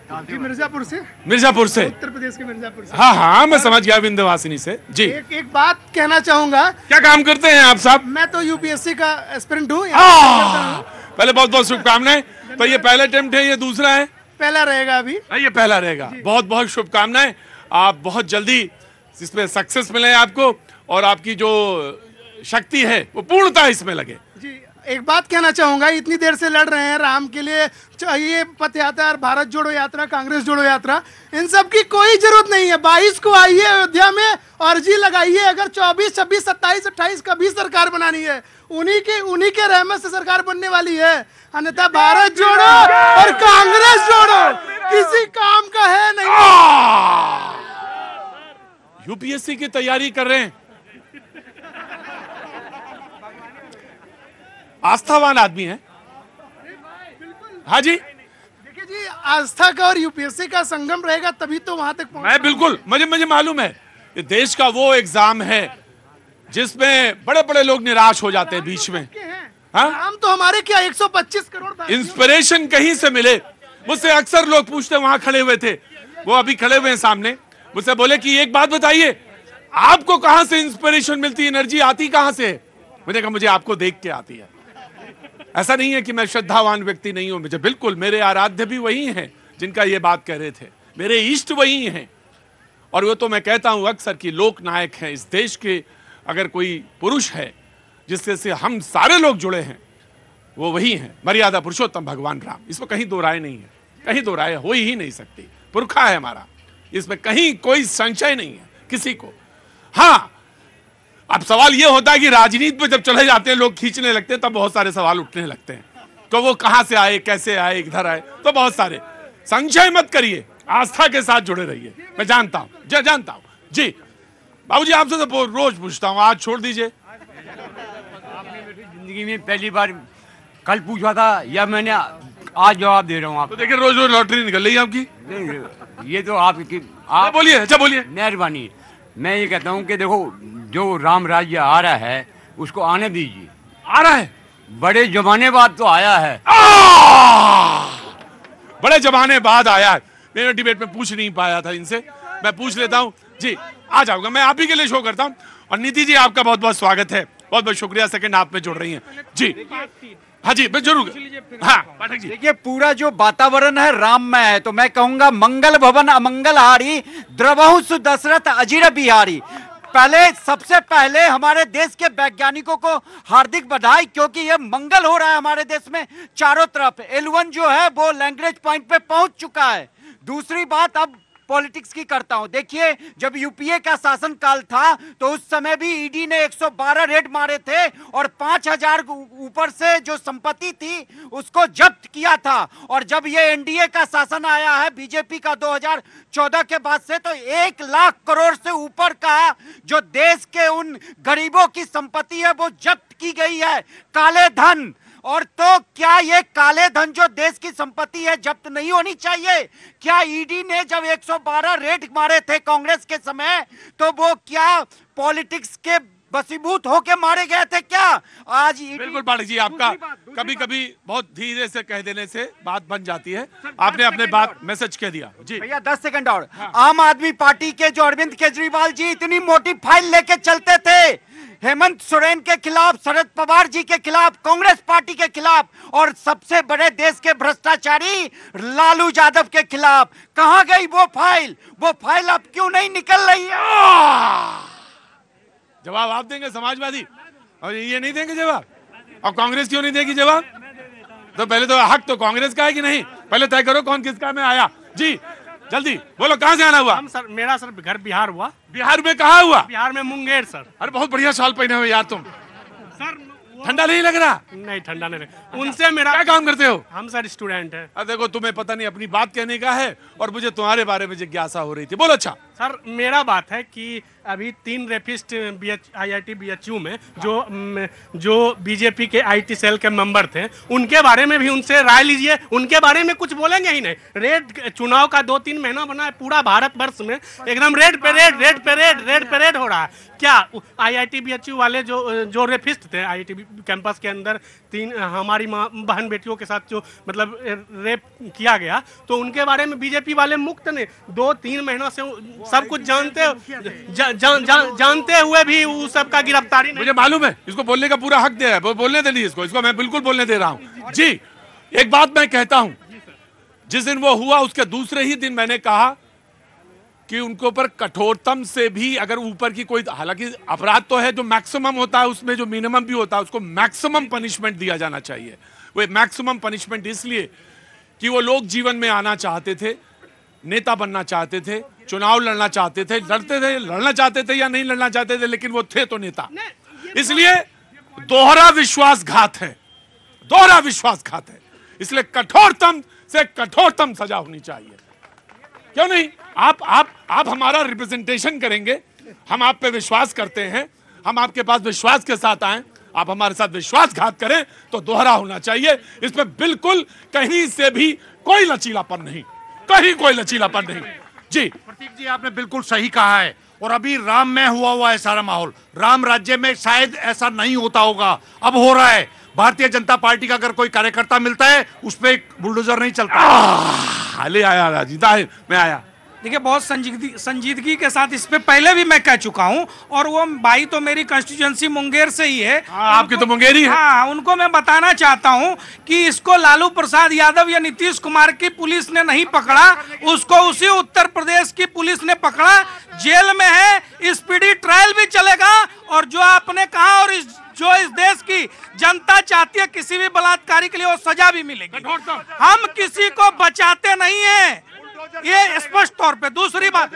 जी मिर्जापुर से। मिर्जापुर से, उत्तर प्रदेश के मिर्जापुर से। हाँ हाँ मैं समझ गया, विंध्यवासिनी से। जी एक बात कहना चाहूंगा। क्या काम करते हैं आप साहब? मैं तो यूपीएससी का एस्पिरेंट हूँ। पहले बहुत बहुत शुभकामनाएं। तो ये पहला अटेम्प्ट है, ये दूसरा है? पहला रहेगा अभी। ये पहला रहेगा। बहुत बहुत शुभकामनाएं, आप बहुत जल्दी इसमें सक्सेस मिले आपको, और आपकी जो शक्ति है वो पूर्णतः इसमें लगे। जी एक बात कहना चाहूंगा, इतनी देर से लड़ रहे हैं राम के लिए, चाहिए पथ यात्रा और भारत जोड़ो यात्रा, कांग्रेस जोड़ो यात्रा, इन सब की कोई जरूरत नहीं है। 22 को आइए अयोध्या में अर्जी लगाइए। अगर 24, 26, 27, 28 का भी सरकार बनानी है, उन्हीं के रहमत से सरकार बनने वाली है। अन्यथा भारत जोड़ो और कांग्रेस जोड़ो किसी काम का है नहीं। यूपीएससी की तैयारी कर रहे हैं, आस्थावान आदमी है। हाँ जी, देखिए जी, आस्था का और यूपीएससी का संगम रहेगा तभी तो वहां तक पहुंच। मैं बिल्कुल, मुझे मालूम है ये देश का वो एग्जाम है जिसमें बड़े बड़े लोग निराश हो जाते हैं बीच में। हाँ? हम तो हमारे क्या 125 करोड़ इंस्पिरेशन कहीं से मिले। मुझसे अक्सर लोग पूछते, वहां खड़े हुए थे, वो अभी खड़े हुए हैं सामने, मुझसे बोले कि एक बात बताइए, आपको कहां से इंस्पिरेशन मिलती है, एनर्जी आती कहां से? मैंने कहा मुझे आपको देख के आती है। ऐसा नहीं है कि मैं श्रद्धावान व्यक्ति नहीं हूं, मुझे बिल्कुल, मेरे आराध्य भी वही हैं जिनका ये बात कह रहे थे, मेरे इष्ट वही हैं। और वो तो मैं कहता हूं अक्सर कि लोक नायक हैं इस देश के। अगर कोई पुरुष है जिससे से हम सारे लोग जुड़े हैं, वो वही हैं, मर्यादा पुरुषोत्तम भगवान राम। इसमें कहीं दो राय नहीं है, कहीं दो राय हो ही नहीं सकती। पुरखा है हमारा, इसमें कहीं कोई संशय नहीं है किसी को। हाँ, अब सवाल यह होता है कि राजनीति में जब चले जाते हैं लोग, खींचने लगते हैं, तब बहुत सारे सवाल उठने लगते हैं। तो वो कहां से आए, कैसे आए, इधर आए, तो बहुत सारे। संशय मत करिए, आस्था के साथ जुड़े रहिए। मैं जानता हूं, जानता हूं जी। बाबूजी आपसे तो रोज पूछता हूं, आज छोड़ दीजिए। आपने मेरी जिंदगी में पहली बार कल पूछा था, या मैंने आज जवाब दे रहा हूँ आप। तो देखिए रोज रोज लॉटरी निकल रही है आपकी। नहीं, ये तो आपकी आप बोलिए, अच्छा बोलिए। मेहरबानी। मैं ये कहता हूँ कि देखो, जो राम राज्य आ रहा है उसको आने दीजिए। आ रहा है, बड़े जमाने बाद तो आया है। बड़े जमाने बाद आया है। मैं डिबेट में पूछ नहीं पाया था इनसे, मैं पूछ लेता हूँ जी। आ जाऊंगा, मैं आप ही के लिए शो करता हूँ। और नीति जी आपका बहुत बहुत स्वागत है, बहुत बहुत शुक्रिया, सेकंड आप में जुड़ रही हैं जी। हाँ जी, मैं जरूर। हाँ पाठक जी, देखिए पूरा जो वातावरण है राममय है, तो मैं कहूंगा मंगल भवन अमंगल हारी, द्रवहु सुदशरथ अजिर बिहारी। सबसे पहले हमारे देश के वैज्ञानिकों को हार्दिक बधाई, क्योंकि ये मंगल हो रहा है हमारे देश में चारों तरफ। L1 जो है वो लैंग्वेज पॉइंट पे पहुंच चुका है। दूसरी बात, अब पॉलिटिक्स की करता हूं। देखिए, जब यूपीए का शासन काल था तो उस समय भी ईडी ने 112 रेड मारे थे और 5000 ऊपर से जो संपत्ति थी उसको जब्त किया था। और जब ये एनडीए का शासन आया है बीजेपी का 2014 के बाद से, तो 1 लाख करोड़ से ऊपर का जो देश के उन गरीबों की संपत्ति है वो जब्त की गई है, काले धन। और तो क्या ये काले धन जो देश की संपत्ति है जब्त नहीं होनी चाहिए? क्या ईडी ने जब 112 रेड मारे थे कांग्रेस के समय, तो वो क्या पॉलिटिक्स के बसीभूत होके मारे गए थे क्या? आज बिल्कुल पाठक जी, आपका कभी कभी बहुत धीरे से कह देने से बात बन जाती है। आपने अपने बात मैसेज कह दिया जी। भैया 10 सेकंड और। आम आदमी पार्टी के जो अरविंद केजरीवाल जी इतनी मोटी फाइल लेके चलते थे हेमंत सोरेन के खिलाफ, शरद पवार जी के खिलाफ, कांग्रेस पार्टी के खिलाफ, और सबसे बड़े देश के भ्रष्टाचारी लालू यादव के खिलाफ, कहां गई वो फाइल? वो फाइल अब क्यों नहीं निकल रही है? जवाब आप देंगे समाजवादी, और ये नहीं देंगे जवाब? और कांग्रेस क्यों नहीं देगी जवाब? तो पहले तो हक तो कांग्रेस का है कि नहीं? पहले तय करो कौन किसका में आया जी। जल्दी बोलो, कहां से आना हुआ? हम सर, मेरा सर घर बिहार हुआ। बिहार में कहां हुआ? बिहार में मुंगेर सर। अरे बहुत बढ़िया शॉल पहने हुए यार तुम। सर ठंडा नहीं लग रहा? नहीं, ठंडा नहीं लग। उनसे मेरा क्या काम करते हो? हम सर स्टूडेंट है। देखो, तुम्हें पता नहीं अपनी बात कहने का है, और मुझे तुम्हारे बारे में जिज्ञासा हो रही थी। बोलो। अच्छा सर मेरा बात है कि अभी 3 रेपिस्ट IIT BHU में जो बीजेपी के IT सेल के मेंबर थे, उनके बारे में भी उनसे राय लीजिए। उनके बारे में कुछ बोलेंगे ही नहीं। रेड चुनाव का 2-3 महीना बना है, पूरा भारत वर्ष में एकदम रेड पे रेड हो रहा है। क्या IIT BHU वाले जो रेपिस्ट थे IIT कैंपस के अंदर 3 हमारी बहन बेटियों के साथ जो मतलब रेप किया गया, तो उनके बारे में बीजेपी वाले मुक्त नहीं, 2-3 महीनों से सब कुछ जानते हुए भी उस सब का गिरफ्तारी नहीं। मुझे मालूम है, इसको बोलने का पूरा हक दिया है, बोलने दे लीजिए इसको मैं बिल्कुल बोलने दे रहा हूँ जी। एक बात मैं कहता हूं, जिस दिन वो हुआ उसके दूसरे ही दिन मैंने कहा कि उनके ऊपर कठोरतम से भी अगर ऊपर की कोई, हालांकि अपराध तो है जो मैक्सिमम होता है, उसमें जो मिनिमम भी होता है उसको मैक्सिमम पनिशमेंट दिया जाना चाहिए। वो मैक्सिमम पनिशमेंट इसलिए कि वो लोग जीवन में आना चाहते थे, नेता बनना चाहते थे, चुनाव लड़ना चाहते थे, लड़ना चाहते थे या नहीं लड़ना चाहते थे, लेकिन वो थे तो नेता। इसलिए दोहरा विश्वासघात है, दोहरा विश्वासघात है। इसलिए कठोरतम से कठोरतम सजा होनी चाहिए। क्यों नहीं? आप हमारा रिप्रेजेंटेशन करेंगे, हम आप पे विश्वास करते हैं, हम आपके पास विश्वास के साथ आए, आप हमारे साथ विश्वासघात करें तो दोहरा होना चाहिए। इसमें बिल्कुल कहीं से भी कोई लचीलापन नहीं, कहीं कोई लचीलापन नहीं जी। प्रतीक जी आपने बिल्कुल सही कहा है। और अभी राम में हुआ है सारा माहौल। राम राज्य में शायद ऐसा नहीं होता होगा, अब हो रहा है। भारतीय जनता पार्टी का अगर कोई कार्यकर्ता मिलता है उस पर बुलडोजर नहीं चलता। हाले आया राजीता है, मैं आया। देखिए बहुत संजीदगी के साथ इस पे पहले भी मैं कह चुका हूं, और वो भाई तो मेरी कंस्टिट्यूएंसी मुंगेर से ही है। आपकी तो मुंगेर ही है। हाँ, उनको मैं बताना चाहता हूं कि इसको लालू प्रसाद यादव या नीतीश कुमार की पुलिस ने नहीं पकड़ा, उसको उसी उत्तर प्रदेश की पुलिस ने पकड़ा, जेल में है, स्पीडी ट्रायल भी चलेगा। और जो आपने कहा और जो इस देश की जनता चाहती है किसी भी बलात्कारी के लिए वो सजा भी मिलेगी। हम किसी को बचाते नहीं है, ये स्पष्ट तौर पे। दूसरी बात,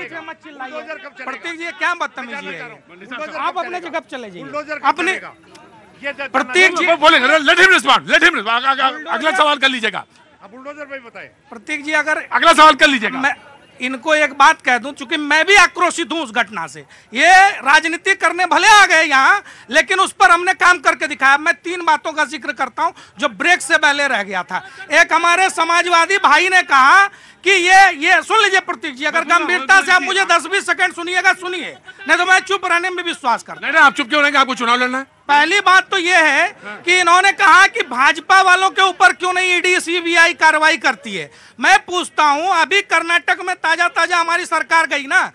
प्रतीक जी क्या बदतमीजी है, आप अपने जगह चले जाइए अपने। प्रतीक जी बोलेंगे, लेट हिम रिस्पॉन्ड, अगला सवाल कर लीजिएगा। बुलडोजर भाई बताएं। प्रतीक जी अगर अगला सवाल कर लीजिएगा। मैं इनको एक बात कह दूं, चूंकि मैं भी आक्रोशित हूं उस घटना से। ये राजनीति करने भले आ गए यहाँ, लेकिन उस पर हमने काम करके दिखाया। मैं 3 बातों का जिक्र करता हूं जो ब्रेक से पहले रह गया था। एक, हमारे समाजवादी भाई ने कहा कि ये सुन लीजिए प्रतीक जी, अगर गंभीरता से आप मुझे 10-20 सेकंड सुनिएगा, सुनिए, नहीं तो मैं चुप रहने में विश्वास करता। नहीं, आप चुप क्यों रहेंगे? आपको चुनाव लड़ना है। पहली बात तो यह है कि इन्होंने कहा कि भाजपा वालों के ऊपर क्यों नहीं ईडी CBI कार्रवाई करती है। मैं पूछता हूं, अभी कर्नाटक में ताजा हमारी सरकार गई ना,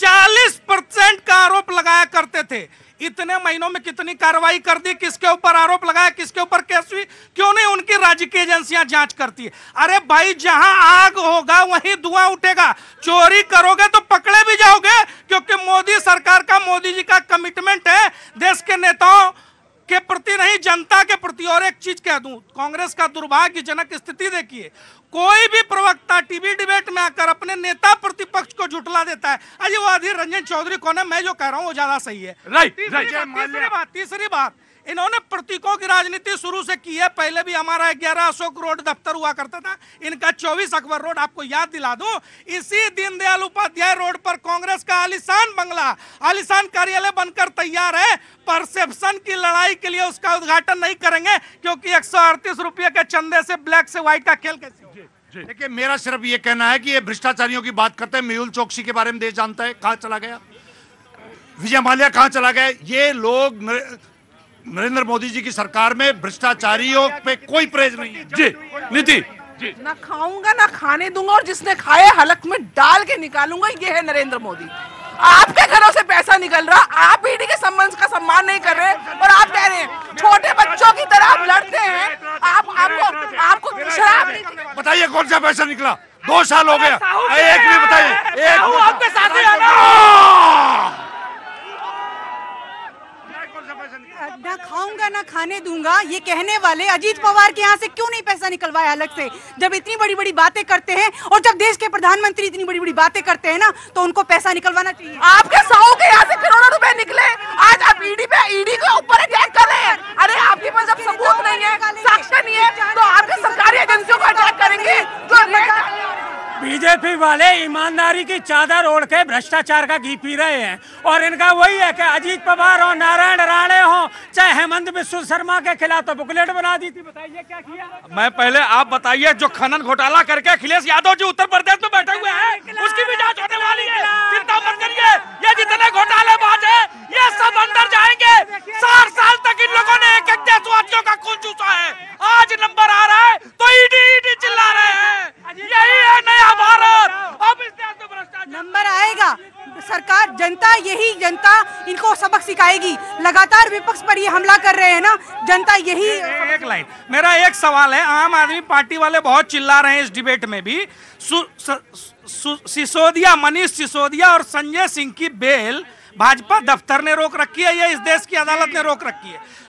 40% का आरोप लगाया करते थे, इतने महीनों में कितनी कार्रवाई कर दी? किसके ऊपर आरोप लगाया, किसके ऊपर केस हुई? क्यों नहीं उनकी राजकीय एजेंसियां जांच करती है? अरे भाई, जहां आग होगा वहीं धुआं उठेगा। चोरी करोगे तो पकड़े भी जाओगे, क्योंकि मोदी सरकार का, मोदी जी का कमिटमेंट है देश के नेताओं के प्रति नहीं, जनता के प्रति। और एक चीज कह दूं, कांग्रेस का दुर्भाग्यजनक स्थिति देखिए, कोई भी प्रवक्ता टीवी डिबेट में आकर अपने नेता प्रतिपक्ष को झुठला देता है। अजी वो अधीर रंजन चौधरी कौन है? मैं जो कह रहा हूं वो ज्यादा सही है। तीसरी बात, इन्होंने प्रतीकों की राजनीति शुरू से की है। पहले भी हमारा 11 अशोक रोड दफ्तर हुआ करता था, इनका 24 अकबर रोड। आपको याद दिला दूं, इसी दीनदयाल उपाध्याय रोड पर कांग्रेस का आलीशान बंगला, आलीशान कार्यालय बनकर तैयार है। परसेप्शन की लड़ाई के लिए उसका उद्घाटन नहीं करेंगे, क्योंकि 138 रुपये के चंदे से ब्लैक से व्हाइट का खेल कैसे? देखिए, मेरा सिर्फ ये कहना है कि ये भ्रष्टाचारियों की बात करते हैं। मेहुल चोकसी के बारे में देश जानता है, कहां चला गया? विजय माल्या कहां चला गया? ये लोग नरेंद्र मोदी जी की सरकार में भ्रष्टाचारियों पे कोई परहेज नहीं है। जी नीति जी, ना खाऊंगा ना खाने दूंगा, और जिसने खाए हलक में डाल के निकालूंगा। ये है नरेंद्र मोदी। आपके घरों से पैसा निकल रहा, आप ईडी के संबंध का सम्मान नहीं कर रहे, और आप कह रहे हैं छोटे बच्चों की तरह आप लड़ते हैं। आपको शराब बताइए कौन सा पैसा निकला? 2 साल हो गया, एक भी बताइए। आपके साथ ना खाऊंगा ना खाने दूंगा, ये कहने वाले अजीत पवार के यहाँ से क्यों नहीं पैसा निकलवाया अलग से? जब इतनी बड़ी बड़ी बातें करते हैं, और जब देश के प्रधानमंत्री इतनी बड़ी बड़ी बातें करते हैं ना, तो उनको पैसा निकलवाना चाहिए। आपके 100 के यहाँ से करोड़ों रुपए निकले, आज आप ईडी के ऊपर अटैक कर रहे हैं। अरे आपके पास जब सबूत नहीं है, साक्ष्य नहीं है, तो आपके सरकारी एजेंसियों को अटैक करेंगे। बीजेपी वाले ईमानदारी की चादर ओढ़ के भ्रष्टाचार का घी पी रहे हैं और इनका वही है कि अजीत पवार हो, नारायण राणे हो, चाहे हेमंत बिस्व शर्मा के खिलाफ तो बुकलेट बना दी थी। बताइए क्या किया? मैं पहले आप बताइए, जो खनन घोटाला करके अखिलेश यादव जी उत्तर प्रदेश में बैठे हुए हैं, उसकी भी जांच होने वाली है, चिंता मत करिए। ये जितने घोटालेबाज है ये सब अंदर जाएंगे। 60 साल तक इन लोगों ने एक देशवासियों का खून चूसा है, आज नंबर आ रहा है तो ईडी चिल्ला रहे हैं। यही है नया भारत। अब इस देश में भ्रष्टाचार नंबर आएगा। सरकार, जनता, यही जनता इनको सबक सिखाएगी। लगातार विपक्ष पर ये हमला कर रहे हैं ना, जनता यही। एक लाइन, मेरा एक सवाल है। आम आदमी पार्टी वाले बहुत चिल्ला रहे हैं इस डिबेट में भी। सिसोदिया, मनीष सिसोदिया और संजय सिंह की बेल भाजपा दफ्तर ने रोक रखी है या इस देश की अदालत ने रोक रखी है?